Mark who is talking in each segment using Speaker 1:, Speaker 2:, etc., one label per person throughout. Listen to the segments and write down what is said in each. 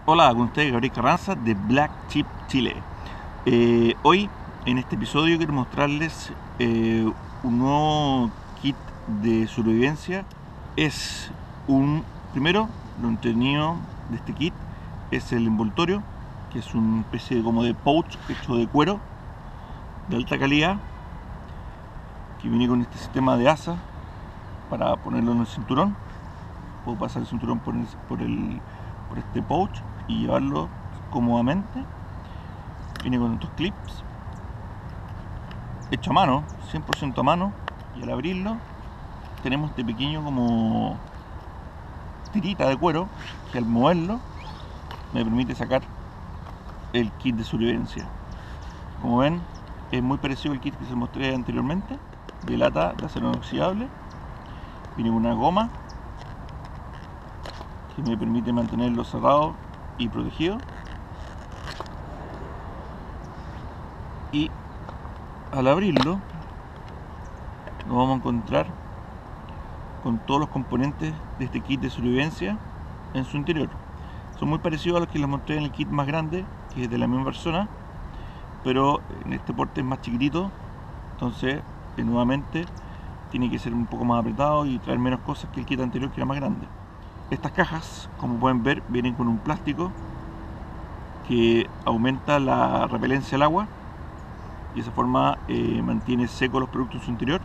Speaker 1: Hola, con ustedes Gabriel Carranza de Black Chip Chile. Hoy en este episodio quiero mostrarles un nuevo kit de sobrevivencia. Primero, lo entretenido de este kit es el envoltorio, que es una especie como de pouch hecho de cuero de alta calidad, que viene con este sistema de asa para ponerlo en el cinturón. Puedo pasar el cinturón por este pouch y llevarlo cómodamente. Viene con estos clips hecho a mano, 100% a mano, y al abrirlo tenemos este pequeño como tirita de cuero que al moverlo me permite sacar el kit de sobrevivencia. Como ven, es muy parecido al kit que se mostré anteriormente, de lata de acero inoxidable. Viene con una goma que me permite mantenerlo cerrado y protegido, y al abrirlo nos vamos a encontrar con todos los componentes de este kit de sobrevivencia en su interior. Son muy parecidos a los que les mostré en el kit más grande, que es de la misma persona, pero en este porte es más chiquitito, entonces nuevamente tiene que ser un poco más apretado y traer menos cosas que el kit anterior, que era más grande. Estas cajas, como pueden ver, vienen con un plástico que aumenta la repelencia al agua y de esa forma mantiene secos los productos en su interior.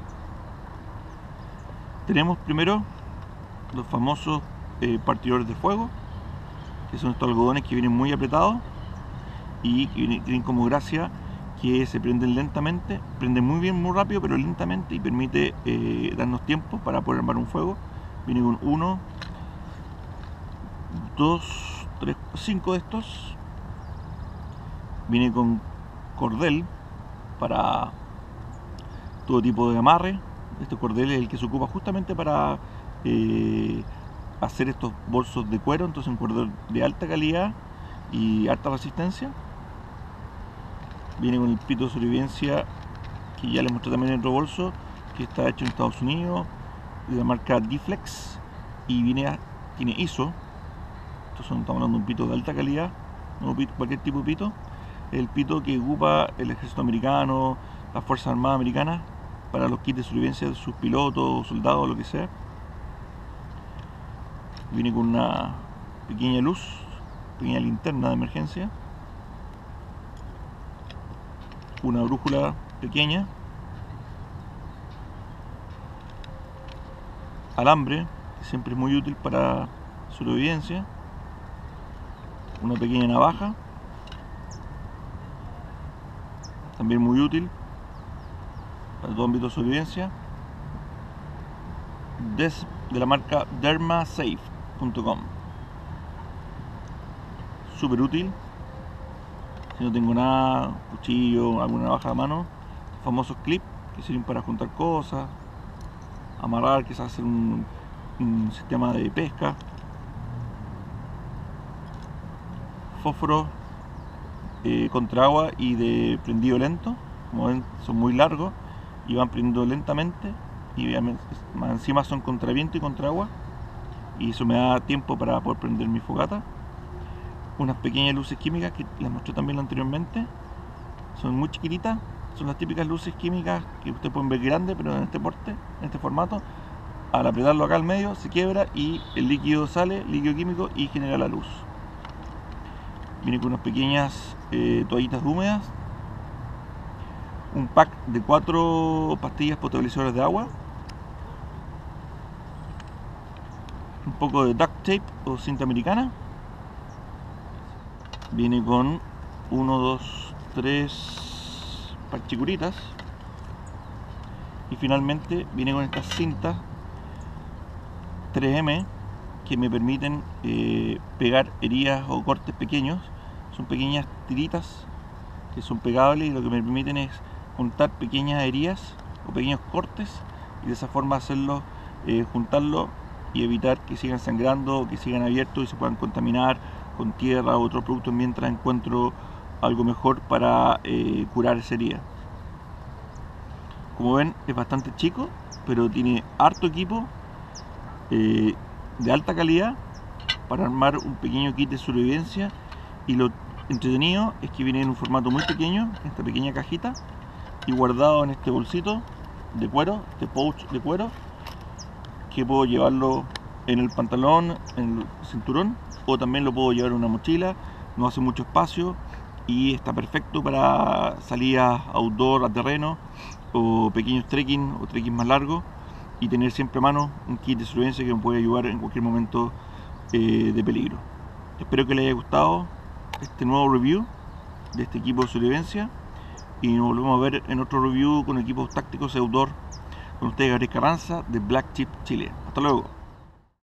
Speaker 1: Tenemos primero los famosos partidores de fuego, que son estos algodones que vienen muy apretados y que tienen como gracia que se prenden lentamente, prenden muy bien, muy rápido, pero lentamente, y permite darnos tiempo para poder armar un fuego. Viene con 1, 2, 3, 5 de estos. Viene con cordel para todo tipo de amarre. Este cordel es el que se ocupa justamente para hacer estos bolsos de cuero, entonces un cordel de alta calidad y alta resistencia. Viene con el pito de sobrevivencia, que ya les mostré también en otro bolso, que está hecho en Estados Unidos, de la marca D-Flex, y tiene ISO. Entonces estamos hablando de un pito de alta calidad, no cualquier tipo de pito. El pito que ocupa el ejército americano, las fuerzas armadas americanas, para los kits de sobrevivencia de sus pilotos, soldados, lo que sea. Viene con una pequeña luz, pequeña linterna de emergencia, una brújula pequeña, alambre, que siempre es muy útil para sobrevivencia, una pequeña navaja, también muy útil para todo ámbito de sobrevivencia, de la marca dermasafe.com. Súper útil si no tengo nada, cuchillo, alguna navaja a mano. Famosos clips que sirven para juntar cosas, amarrar, quizás hacer un sistema de pesca. Fósforos contra agua y de prendido lento. Como ven, son muy largos y van prendiendo lentamente, y más encima son contra viento y contra agua, y eso me da tiempo para poder prender mi fogata. Unas pequeñas luces químicas que les mostré también anteriormente, son muy chiquititas, son las típicas luces químicas que ustedes pueden ver grandes, pero en este porte, en este formato. Al apretarlo acá al medio se quiebra y el líquido sale, líquido químico, y genera la luz. Viene con unas pequeñas toallitas húmedas, un pack de 4 pastillas potabilizadoras de agua, un poco de duct tape o cinta americana. Viene con 1, 2, 3 parchicuritas, y finalmente viene con estas cintas 3M que me permiten pegar heridas o cortes pequeños. Son pequeñas tiritas que son pegables, y lo que me permiten es juntar pequeñas heridas o pequeños cortes, y de esa forma hacerlos, juntarlo, y evitar que sigan sangrando o que sigan abiertos y se puedan contaminar con tierra u otros productos, mientras encuentro algo mejor para curar esa herida. Como ven, es bastante chico, pero tiene harto equipo de alta calidad para armar un pequeño kit de sobrevivencia, y lo entretenido es que viene en un formato muy pequeño, en esta pequeña cajita, y guardado en este bolsito de cuero, este pouch de cuero, que puedo llevarlo en el pantalón, en el cinturón, o también lo puedo llevar en una mochila. No hace mucho espacio y está perfecto para salidas outdoor a terreno o pequeños trekking o trekking más largos, y tener siempre a mano un kit de supervivencia que me puede ayudar en cualquier momento de peligro. Espero que les haya gustado este nuevo review de este equipo de supervivencia, y nos volvemos a ver en otro review con equipos tácticos outdoor con ustedes, Gabriel Carranza de Black Chip Chile. Hasta luego.